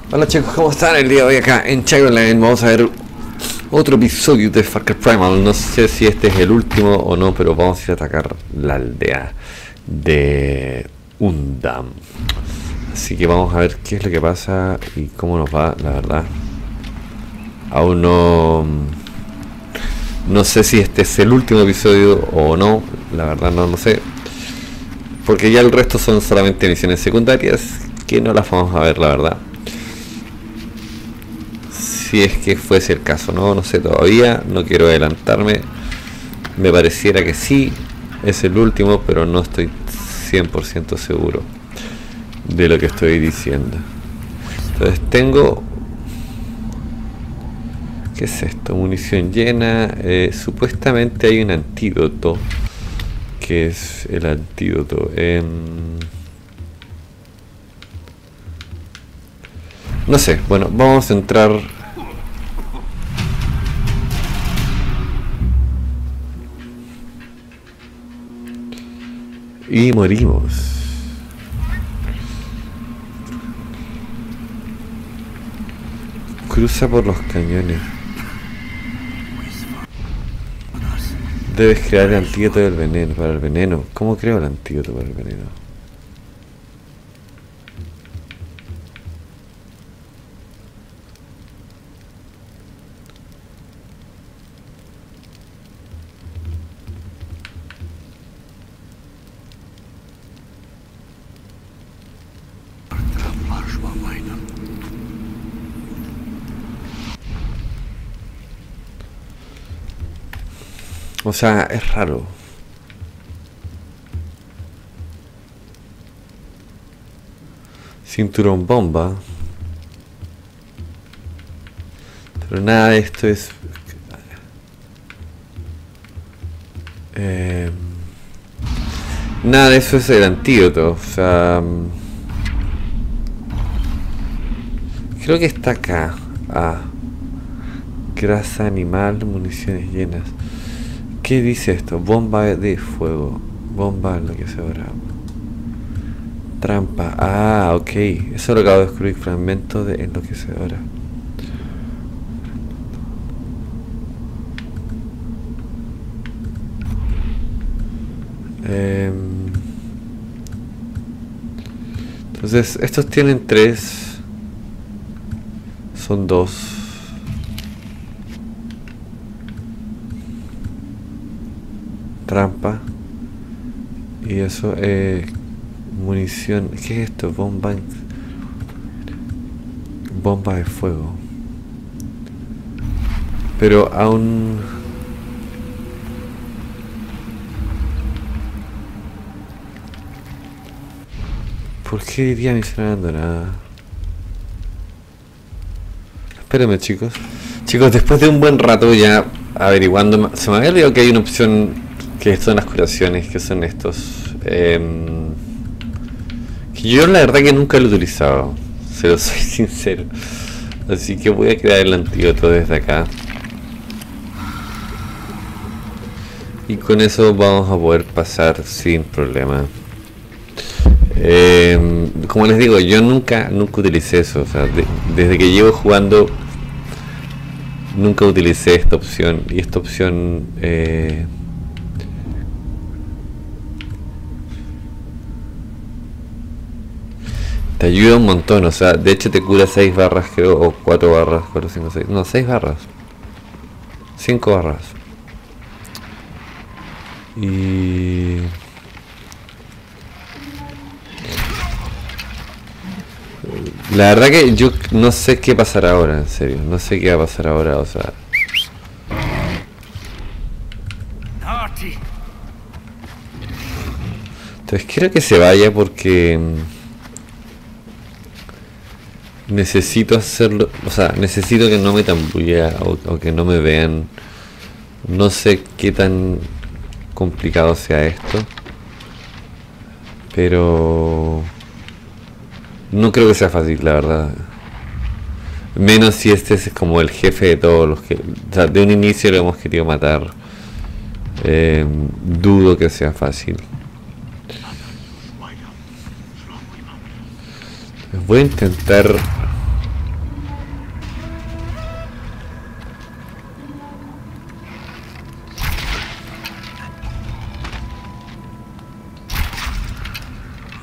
Hola chicos, ¿cómo están? El día de hoy acá en Child vamos a ver otro episodio de Far Cry Primal. No sé si este es el último o no, pero vamos a ir a atacar la aldea de Undam. Así que vamos a ver qué es lo que pasa y cómo nos va, la verdad. Aún no sé si este es el último episodio o no, la verdad no lo sé. Porque ya el resto son solamente misiones secundarias que no las vamos a ver, la verdad. Si es que fuese el caso, no sé todavía, no quiero adelantarme. Me pareciera que sí, es el último, pero no estoy 100% seguro de lo que estoy diciendo. Entonces tengo... ¿Qué es esto? Munición llena. Supuestamente hay un antídoto. ¿Qué es el antídoto? No sé, bueno, vamos a entrar... Y morimos. Cruza por los cañones. Debes crear el antídoto del veneno, para el veneno. ¿Cómo creo el antídoto para el veneno? O sea, es raro. Cinturón bomba. Pero nada de esto es... nada de eso es el antídoto. O sea... creo que está acá. Grasa animal, municiones llenas. ¿Qué dice esto? Bomba de fuego. Bomba enloquecedora. Trampa. Ok. Eso lo acabo de descubrir. Fragmento de enloquecedora. Entonces, estos tienen 3. Son 2. Trampa. Y eso, munición. ¿Qué es esto? Bomba de fuego. Pero aún... ¿por qué diría misión abandonada? Espérenme chicos. Chicos, después de un buen rato ya averiguando, se me había olvidado que hay una opción que son las curaciones, que son estos. Que yo la verdad que nunca lo he utilizado, se lo soy sincero. Así que voy a crear el antídoto desde acá. Y con eso vamos a poder pasar sin problema. Como les digo, yo nunca utilicé eso. O sea, desde que llevo jugando nunca utilicé esta opción. Y esta opción te ayuda un montón. O sea, de hecho te cura 6 barras creo, o 4 barras, 4, 5, 6. No, 6 barras, 5 barras. Y... la verdad que yo no sé qué pasará ahora, en serio. No sé qué va a pasar ahora, o sea... Entonces quiero que se vaya porque... necesito hacerlo... o sea, necesito que no me tambulle o que no me vean. No sé qué tan complicado sea esto. Pero... no creo que sea fácil, la verdad. Menos si este es como el jefe de todos los que... o sea, de un inicio lo hemos querido matar. Dudo que sea fácil. Voy a intentar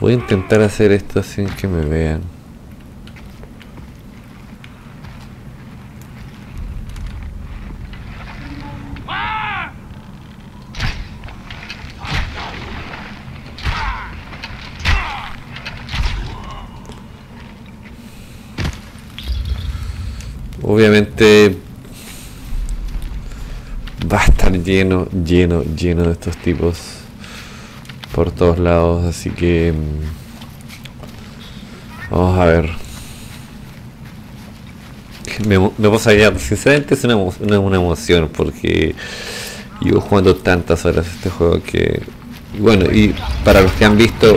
Voy a intentar hacer esto sin que me vean. Obviamente va a estar lleno de estos tipos por todos lados, así que vamos a ver. Me pasa ya, sinceramente es una emoción porque llevo jugando tantas horas este juego que, bueno, y para los que han visto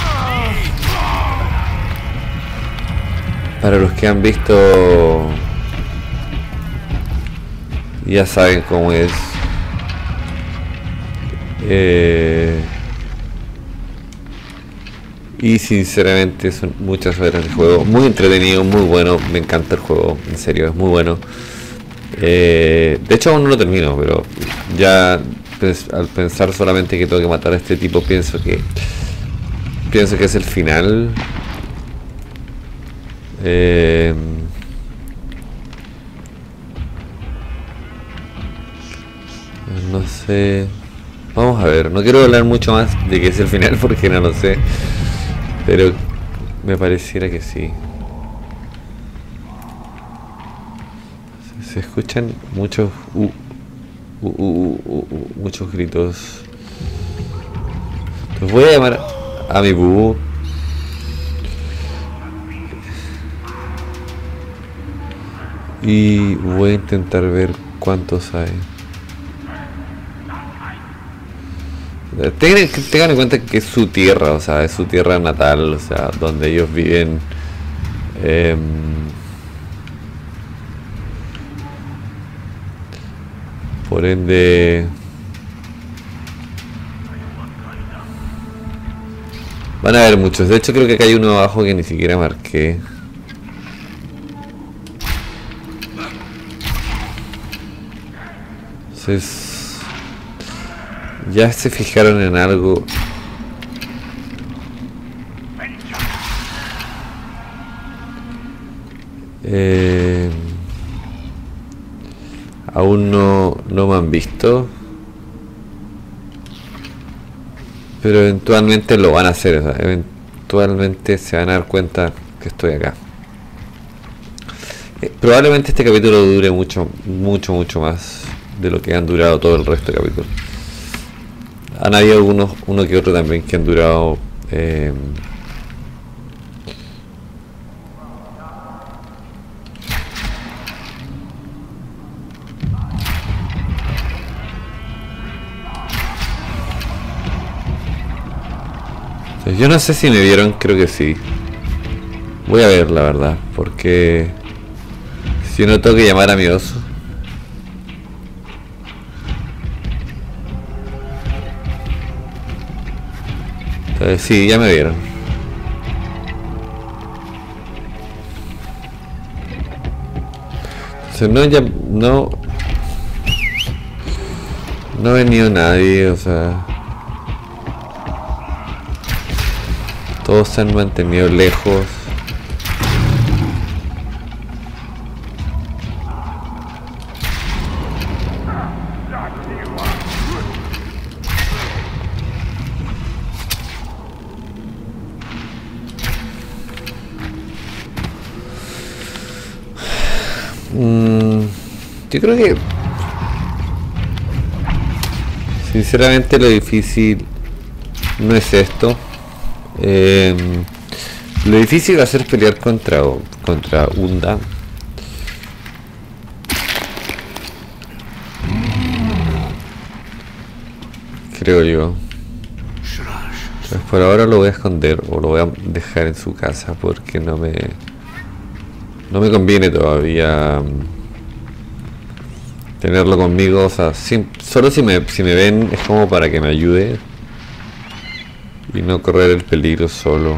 ya saben cómo es. Y sinceramente son muchas horas de juego, muy entretenido, muy bueno, me encanta el juego, en serio, es muy bueno. De hecho aún no lo termino, pero ya al pensar solamente que tengo que matar a este tipo, pienso que es el final. No sé. Vamos a ver, no quiero hablar mucho más de que es el final porque no lo sé. Pero me pareciera que sí. Se escuchan muchos muchos gritos. Los voy a llamar a mi búho. Y voy a intentar ver cuántos hay. Tengan en cuenta que es su tierra, o sea, es su tierra natal, o sea, donde ellos viven. Por ende, van a haber muchos. De hecho, creo que acá hay uno abajo que ni siquiera marqué. Entonces, ya se fijaron en algo. Aún no me han visto, pero eventualmente lo van a hacer, o sea, eventualmente se van a dar cuenta que estoy acá. Probablemente este capítulo dure mucho más de lo que han durado todo el resto de capítulos. Han habido uno que otro también que han durado yo no sé si me vieron, creo que sí. Voy a ver la verdad, porque si no tengo que llamar a mi oso. Entonces, sí, ya me vieron. Entonces no ha venido nadie, o sea, todos se han mantenido lejos. Yo creo que sinceramente lo difícil no es esto. Lo difícil va a ser pelear contra Unda. Creo yo. Pues por ahora lo voy a esconder o lo voy a dejar en su casa porque no me conviene todavía tenerlo conmigo, o sea, solo si me ven es como para que me ayude y no correr el peligro solo.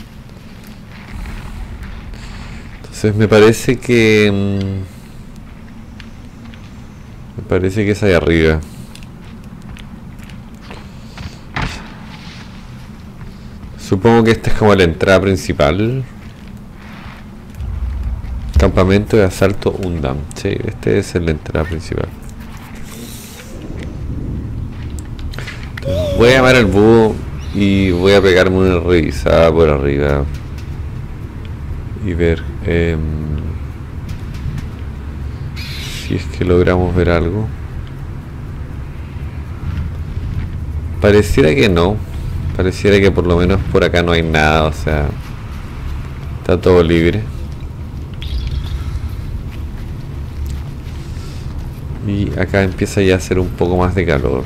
Entonces me parece que Parece que es ahí arriba. Supongo que esta es como la entrada principal. Campamento de asalto Undam. Sí, este es la entrada principal. Voy a llamar al búho y voy a pegarme una revisada por arriba y ver si es que logramos ver algo. Pareciera que no. Pareciera que por lo menos por acá no hay nada, o sea, está todo libre. Y acá empieza ya a hacer un poco más de calor.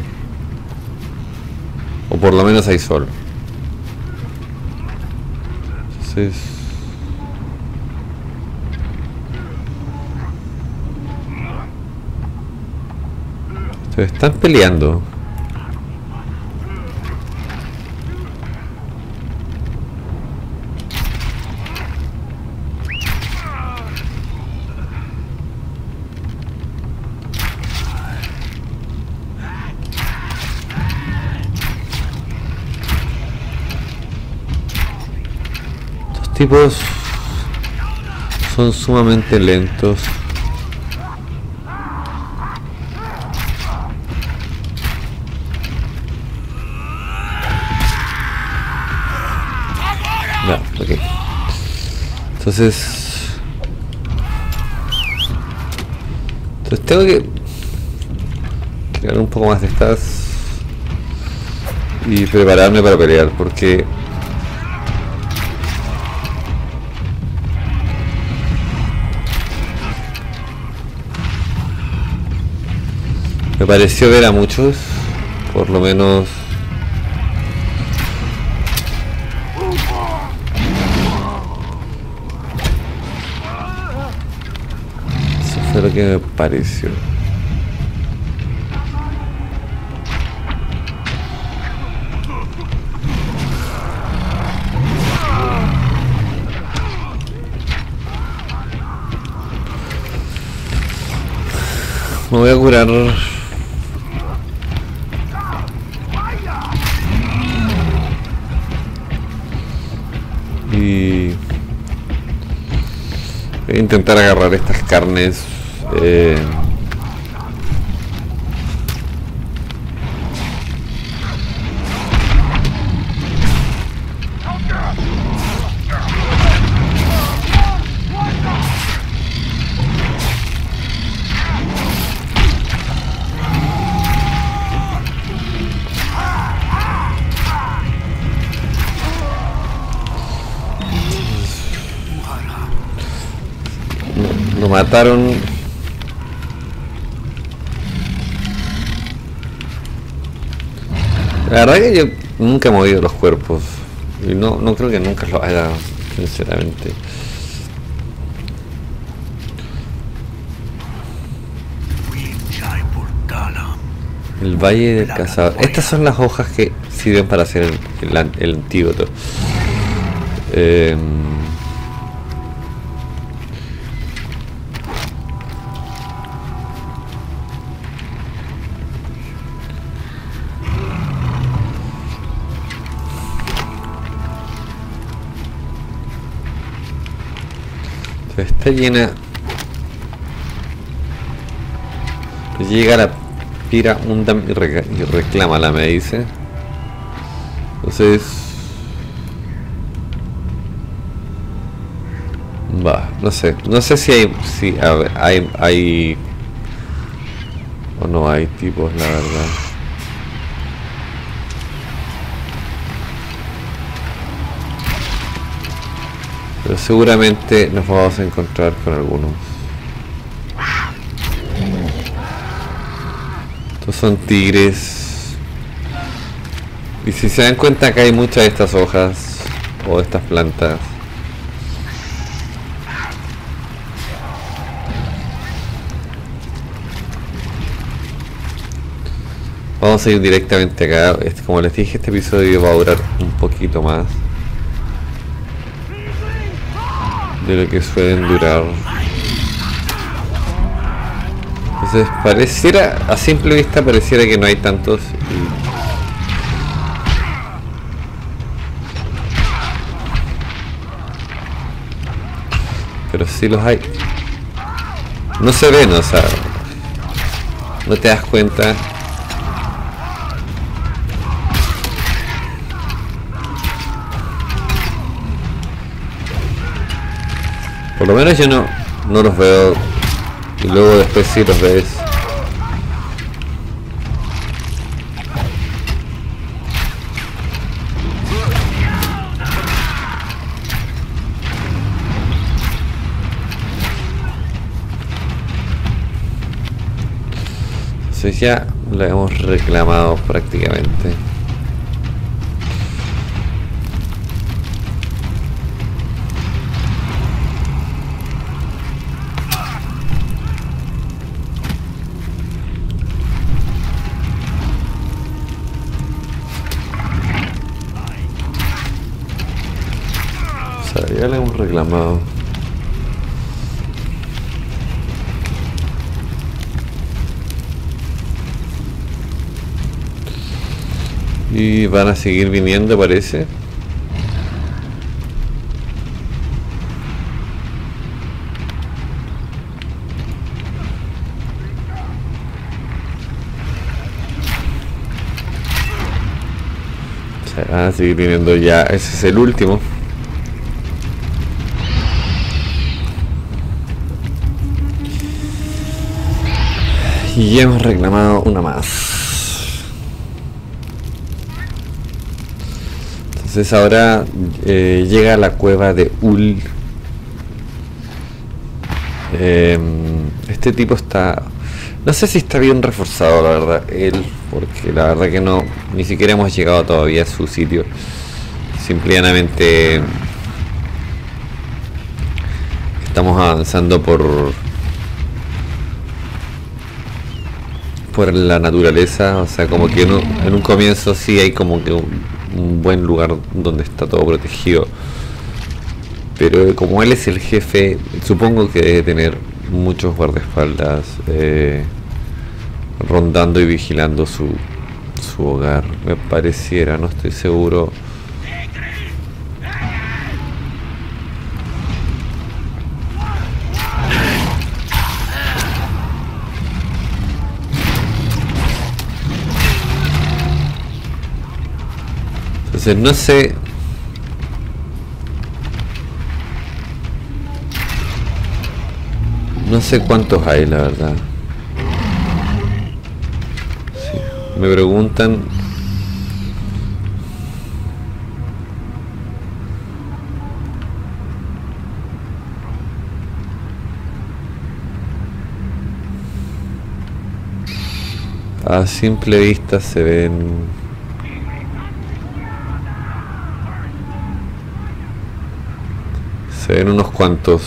O por lo menos hay sol. Entonces... se están peleando. Tipos son sumamente lentos. No, ok. Entonces tengo que crear un poco más de estas y prepararme para pelear, porque me pareció ver a muchos, por lo menos. Eso fue lo que me pareció. Me voy a curar. Y voy a intentar agarrar estas carnes. Lo mataron. La verdad que yo nunca he movido los cuerpos. Y no creo que nunca lo haga, sinceramente. El Valle del Cazador. Estas son las hojas que sirven para hacer el antídoto. Está llena. Llega la Pira Undam y reclámala, me dice. Entonces va, no sé si hay o no hay tipos, la verdad. Pero seguramente nos vamos a encontrar con algunos. Estos son tigres. Y si se dan cuenta, acá hay muchas de estas hojas o de estas plantas. Vamos a ir directamente acá. Como les dije, este episodio va a durar un poquito más de lo que suelen durar. Entonces pareciera, a simple vista pareciera que no hay tantos. Pero sí los hay. No se ven, o sea, no te das cuenta. Por lo menos yo no los veo. Y luego después sí los ves. Entonces ya lo hemos reclamado prácticamente. Ya lo hemos reclamado. Y van a seguir viniendo, parece. O sea, van a seguir viniendo ya. Ese es el último. Y hemos reclamado una más. Entonces ahora llega a la cueva de Ul. Este tipo está... No sé si está bien reforzado, la verdad, él, porque la verdad que no, ni siquiera hemos llegado todavía a su sitio. Simplemente estamos avanzando por la naturaleza, o sea, como que en un comienzo sí hay como que un buen lugar donde está todo protegido, pero como él es el jefe, supongo que debe tener muchos guardaespaldas rondando y vigilando su hogar, me pareciera, no estoy seguro. Entonces no sé cuántos hay, la verdad. Sí, me preguntan. A simple vista se ven unos cuantos.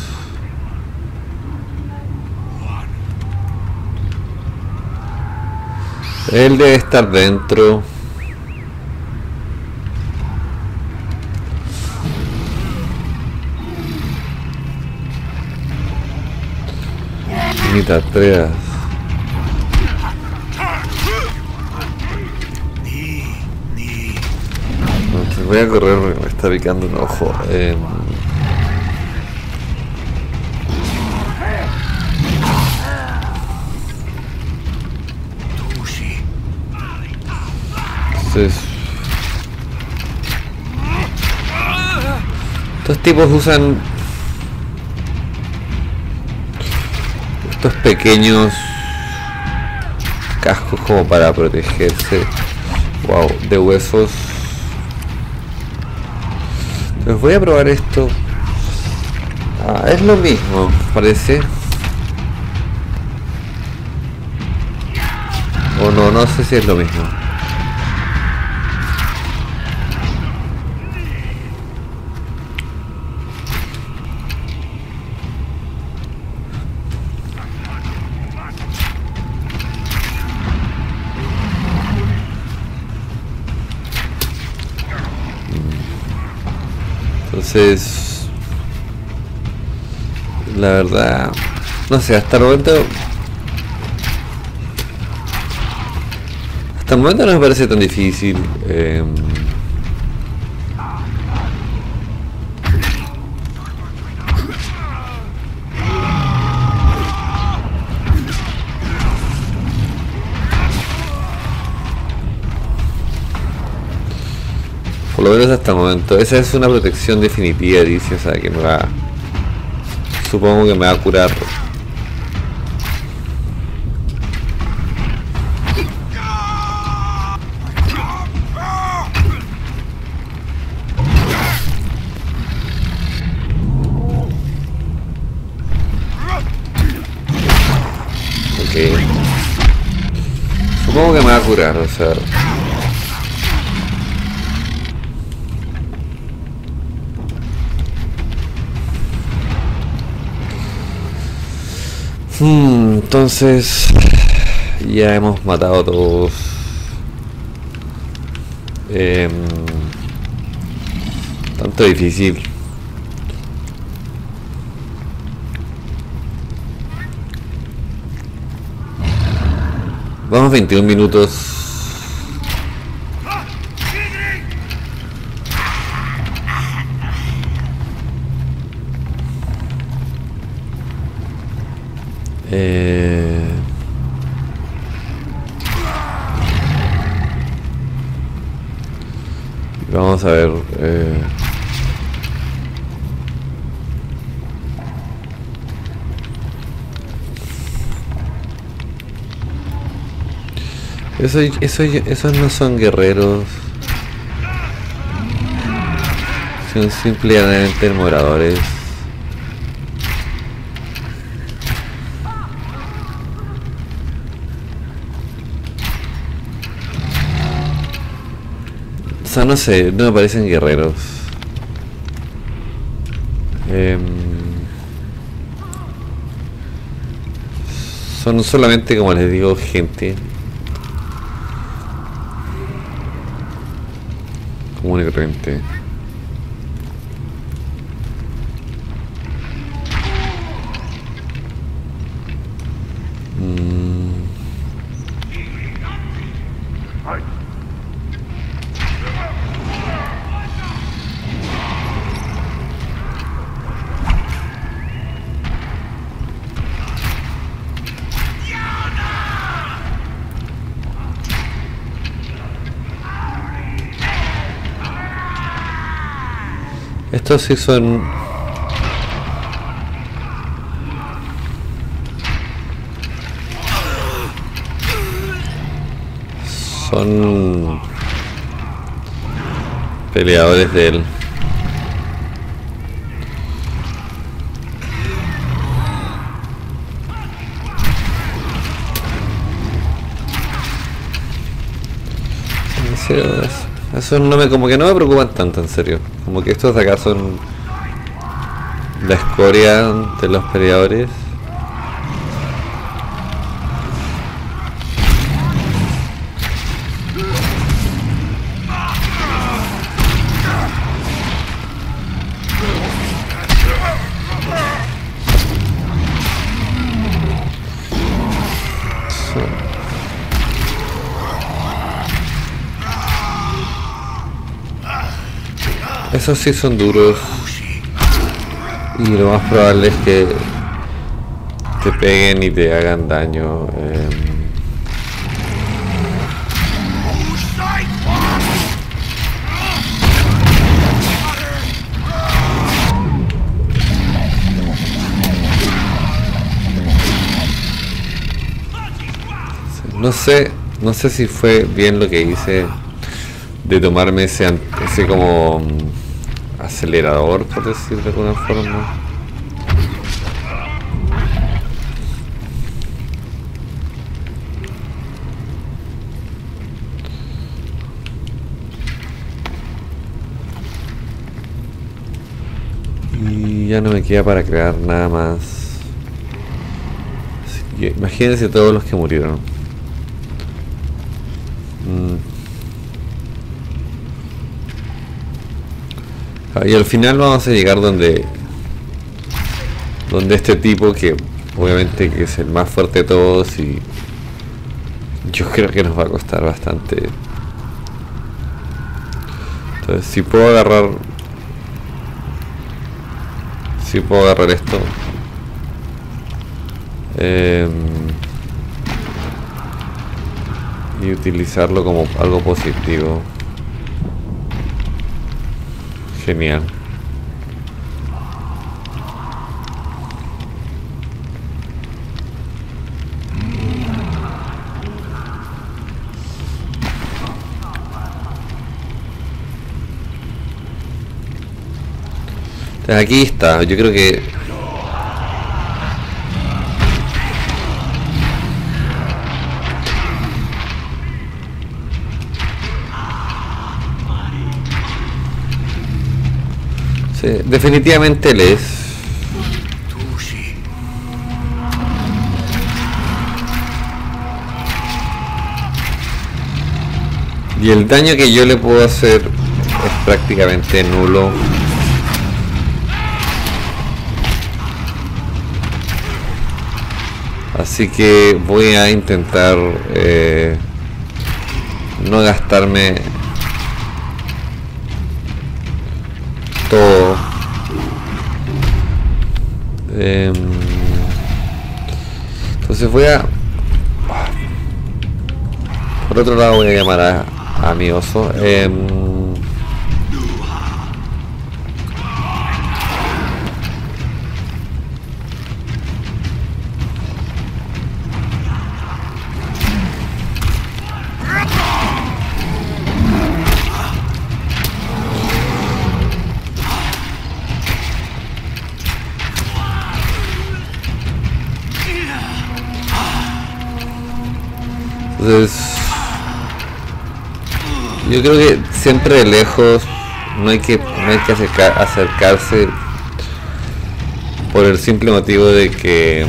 Él debe estar dentro. Ni te atrevas. No, voy a correr porque me está picando un ojo. Estos tipos usan estos pequeños cascos como para protegerse, wow, de huesos. Entonces voy a probar esto. Es lo mismo, parece. O no sé si es lo mismo. Entonces, la verdad, no sé, hasta el momento Hasta el momento no me parece tan difícil. Por lo menos hasta el momento. Esa es una protección definitiva, dice, o sea, que me va... Supongo que me va a curar. Ok. Supongo que me va a curar, o sea... Entonces ya hemos matado a todos. Tanto difícil. Vamos 21 minutos. Vamos a ver. Esos no son guerreros. Son simplemente moradores. O sea, no sé, no me parecen guerreros. Son solamente, como les digo, gente común y corriente. Estos sí son... Son... peleadores de él. En serio, eso no me, como que no me preocupan tanto, en serio. Como que estos de acá son la escoria de los peleadores. Esos sí son duros. Y lo más probable es que te peguen y te hagan daño. No sé si fue bien lo que hice de tomarme ese como acelerador, por decirlo de alguna forma. Y ya no me queda para crear nada más. Así que imagínense todos los que murieron. Y al final vamos a llegar donde este tipo, que obviamente que es el más fuerte de todos y Yo creo que nos va a costar bastante. Entonces, si puedo agarrar... Si puedo agarrar esto. Y utilizarlo como algo positivo. Genial. Entonces aquí está, yo creo que... Sí, definitivamente él es. Y el daño que yo le puedo hacer es prácticamente nulo. Así que voy a intentar no gastarme todo. Entonces voy a... Por otro lado voy a llamar a mi oso. Entonces, yo creo que siempre de lejos no hay que acercarse por el simple motivo de que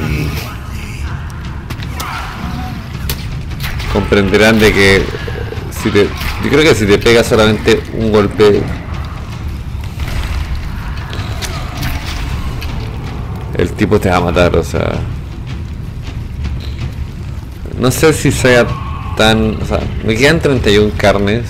comprenderán de que yo creo que si te pega solamente un golpe, el tipo te va a matar, o sea, no sé si sea tan... O sea, me quedan 31 carnes.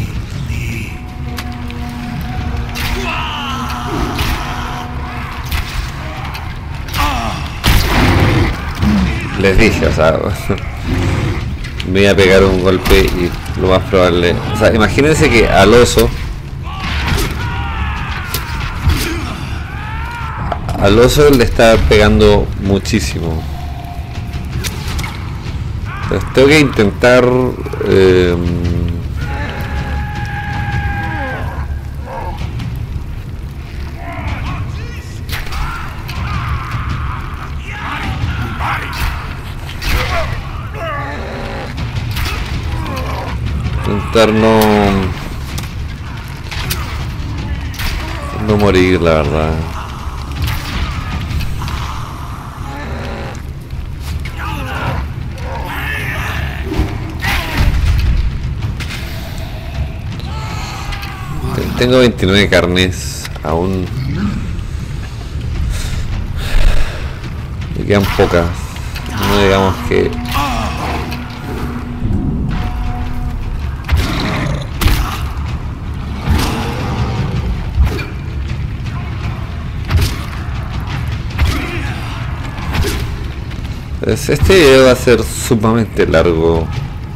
Les dije, o sea, me voy a pegar un golpe y lo más probable... O sea, imagínense que al oso... Al oso le está pegando muchísimo. Entonces tengo que intentar no morir, la verdad. Tengo 29 carnes, aún me quedan pocas, no digamos que... Pues este video va a ser sumamente largo.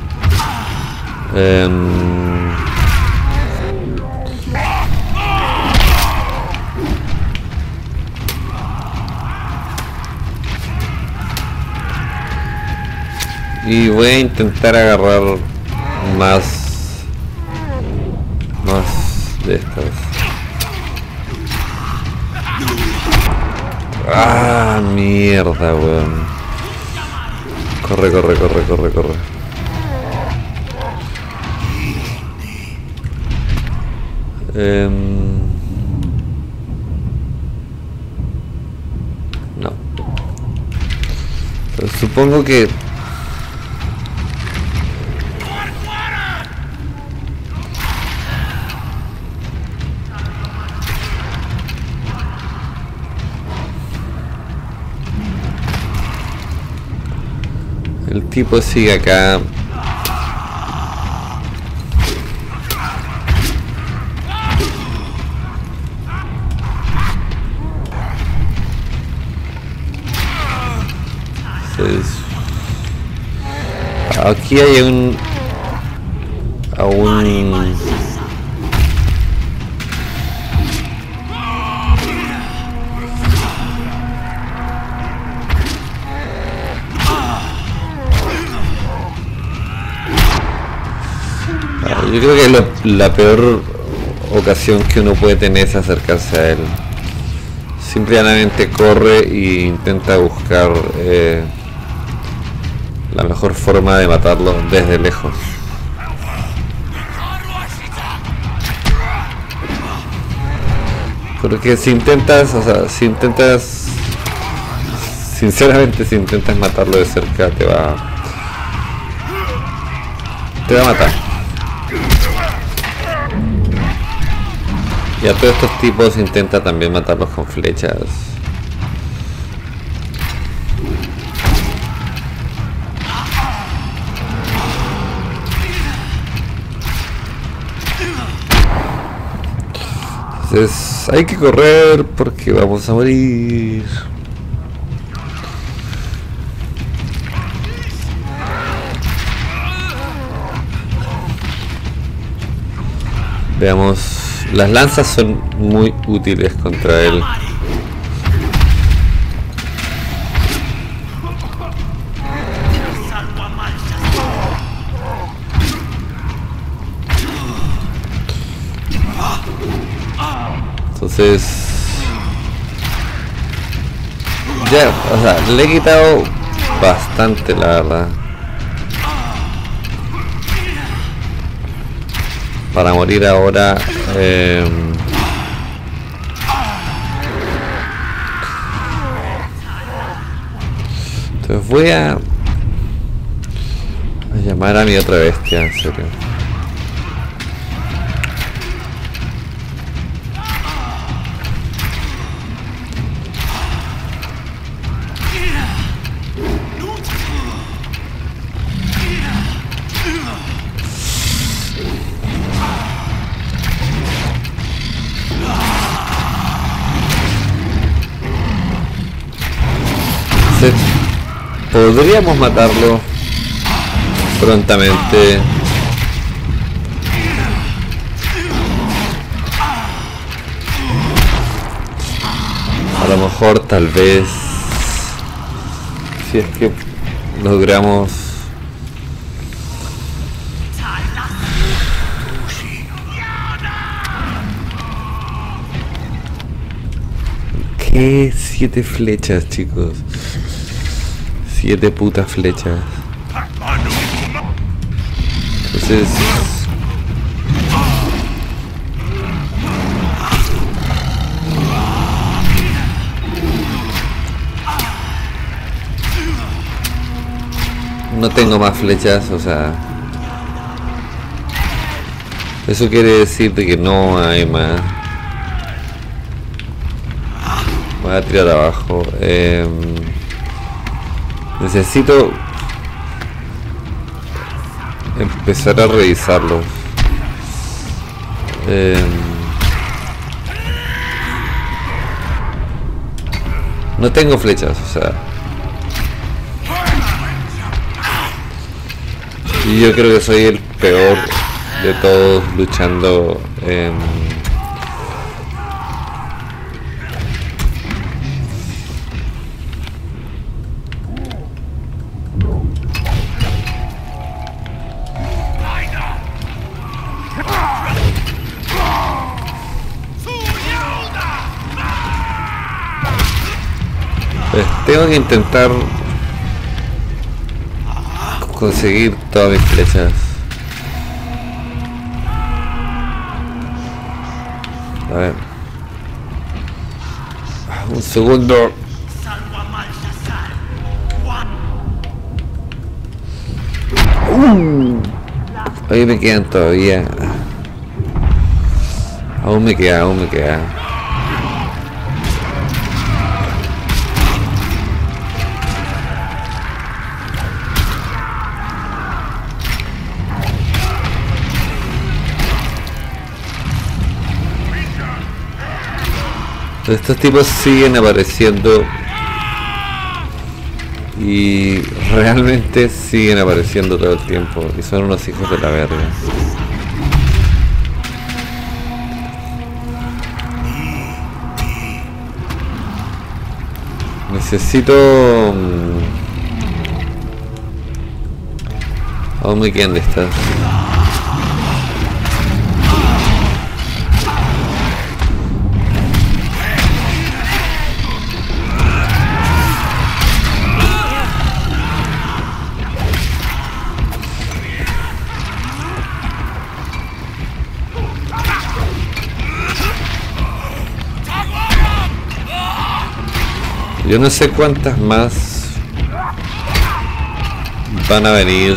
Y voy a intentar agarrar más de estas. Ah, mierda, weón. Corre. No. Pero supongo que... El tipo sigue acá aquí hay un yo creo que la peor ocasión que uno puede tener es acercarse a él. Simplemente corre e intenta buscar la mejor forma de matarlo desde lejos. Porque si intentas, sinceramente si intentas matarlo de cerca te va a matar. Y a todos estos tipos intenta también matarlos con flechas. Entonces hay que correr porque vamos a morir. Veamos, las lanzas son muy útiles contra él. Entonces ya, o sea, le he quitado bastante, la verdad, para morir ahora. Entonces voy a llamar a mi otra bestia, en serio. Podríamos matarlo prontamente. A lo mejor, tal vez, si es que logramos ¿qué? 7 flechas, chicos. 7 putas flechas. Entonces no tengo más flechas, o sea, eso quiere decir de que no hay más. Voy a tirar abajo. Necesito empezar a revisarlos. No tengo flechas, o sea. Y yo creo que soy el peor de todos luchando. Tengo que intentar conseguir todas mis flechas. A ver. Un segundo. Ahí me quedan todavía. Aún me queda. Estos tipos siguen apareciendo Y realmente siguen apareciendo todo el tiempo. Y son unos hijos de la verga. Necesito... aún me quedan de estas. Yo no sé cuántas más van a venir,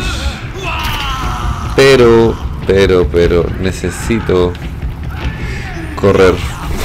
pero necesito correr.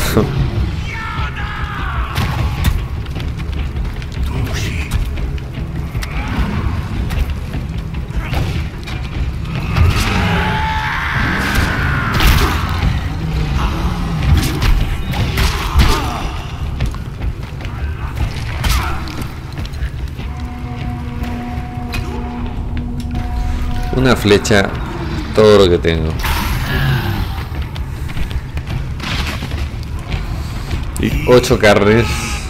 Una flecha, todo lo que tengo. Y 8 carnes.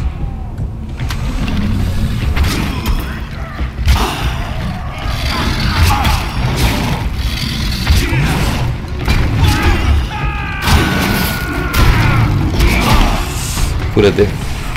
Cúrate.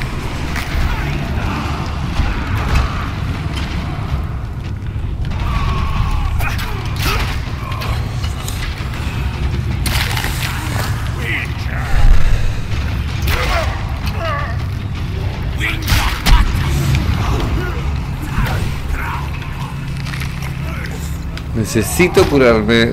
Necesito curarme.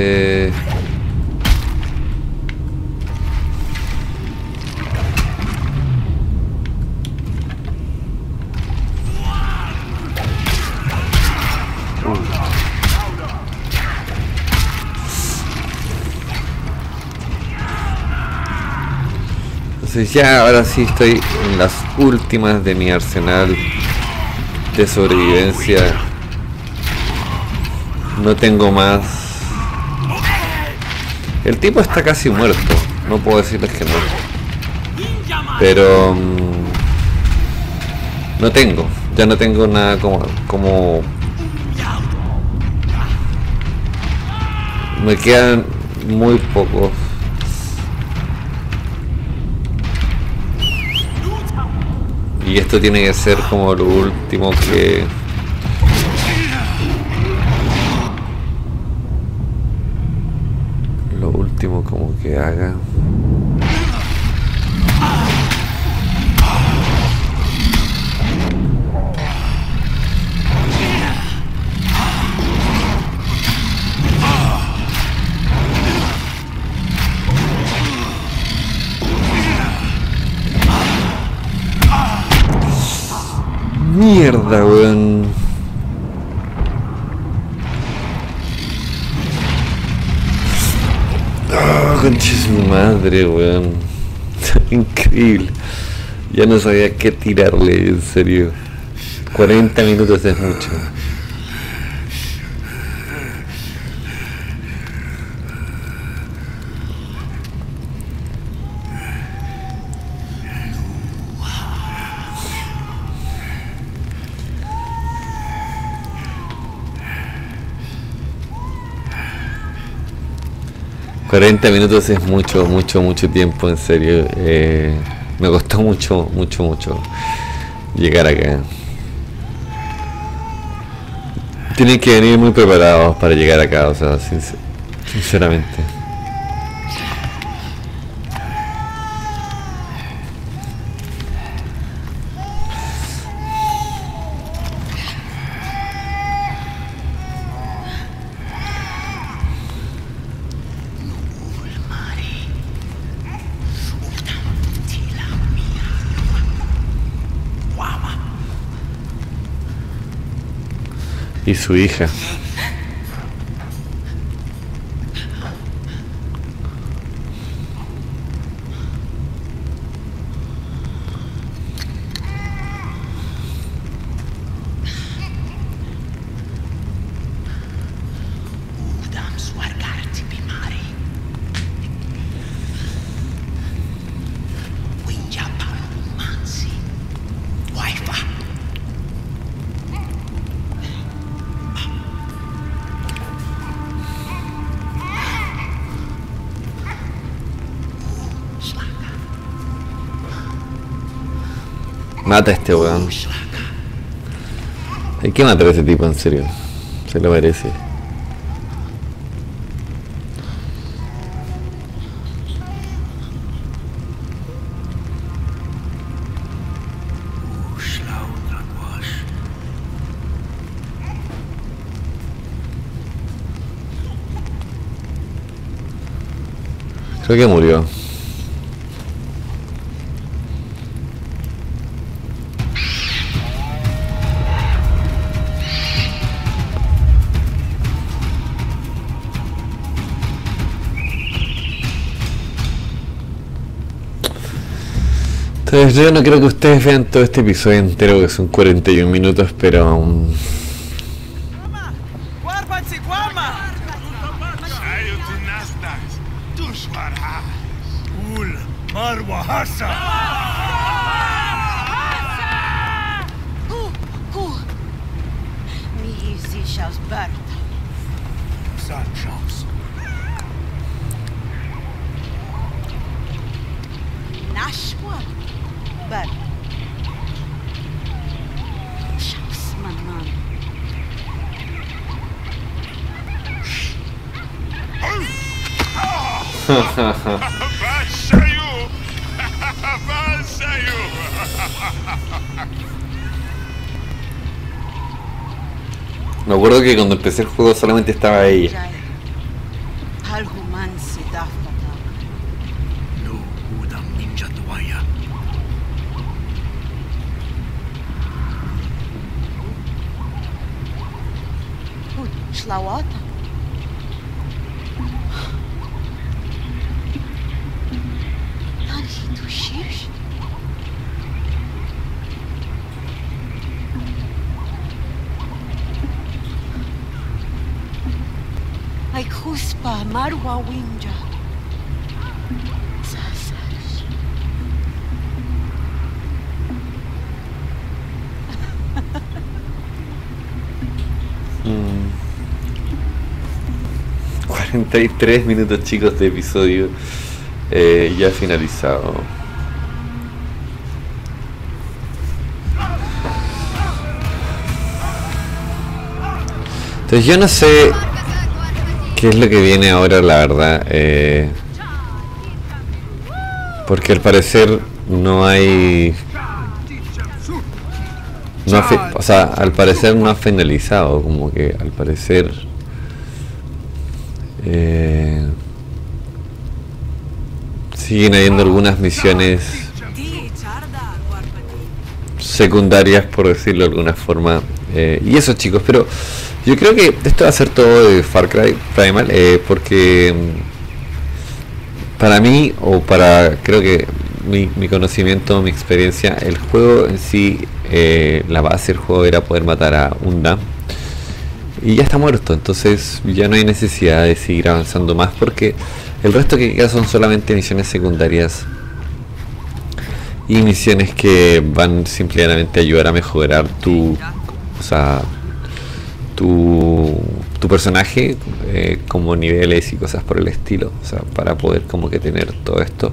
Entonces ya ahora sí estoy en las últimas de mi arsenal de sobrevivencia. No tengo más. El tipo está casi muerto. No puedo decirles que no. Pero no tengo. Ya no tengo nada como me quedan muy pocos. Y esto tiene que ser como lo último que... como que haga. Mierda, weón. Concha de su madre, weón. Increíble. Ya no sabía qué tirarle, en serio. 40 minutos es mucho. $40 minutos es mucho tiempo, en serio. Me costó mucho llegar acá. Tienen que venir muy preparados para llegar acá, o sea, sinceramente. Y su hija. Mata a este weón. Hay que matar a ese tipo, en serio. Se lo merece. Creo que murió. Entonces yo no creo que ustedes vean todo este episodio entero, que son 41 minutos, pero... Me acuerdo que cuando empecé el juego solamente estaba ella. Ay khuspa marwa winja. Sasash. 43 minutos, chicos, de episodio ya finalizado. Entonces yo no sé qué es lo que viene ahora, la verdad, porque al parecer no hay... o sea, al parecer no ha finalizado, como que al parecer siguen habiendo algunas misiones secundarias, por decirlo de alguna forma, y eso, chicos. Pero yo creo que esto va a ser todo de Far Cry Primal, porque para mí, o para, creo que mi conocimiento, mi experiencia, el juego en sí, la base del juego era poder matar a un dam y ya está muerto. Entonces ya no hay necesidad de seguir avanzando más, porque el resto que queda son solamente misiones secundarias y misiones que van simplemente a ayudar a mejorar tu, o sea, tu personaje, como niveles y cosas por el estilo, o sea, para poder como que tener todo esto.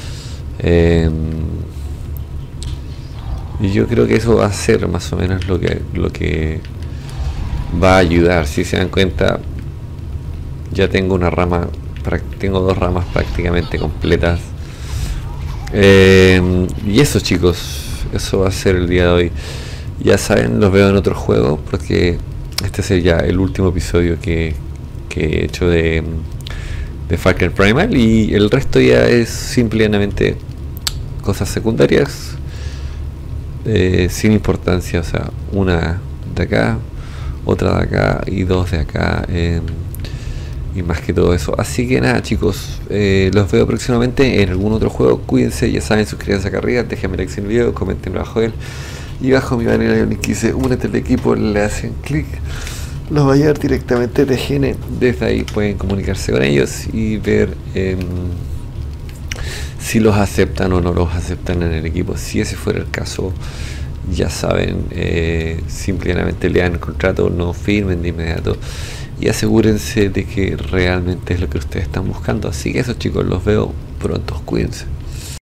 Y yo creo que eso va a ser más o menos lo que va a ayudar. Si se dan cuenta, ya tengo una rama, tengo dos ramas prácticamente completas. Y eso, chicos, eso va a ser el día de hoy. Ya saben, los veo en otro juego, porque este es ya el último episodio que he hecho de Far Cry Primal, y el resto ya es simplemente cosas secundarias, sin importancia. O sea, una de acá, otra de acá y dos de acá, y más que todo eso. Así que nada, chicos, los veo próximamente en algún otro juego. Cuídense, ya saben, suscríbanse acá arriba, déjenme like en el video, comenten bajo él, y bajo mi banner hay un link que dice únete al equipo, le hacen clic, los va a llevar directamente a TGN. Desde ahí pueden comunicarse con ellos y ver si los aceptan o no los aceptan en el equipo. Si ese fuera el caso, ya saben, simplemente lean el contrato, no firmen de inmediato y asegúrense de que realmente es lo que ustedes están buscando. Así que eso, chicos, los veo pronto, cuídense.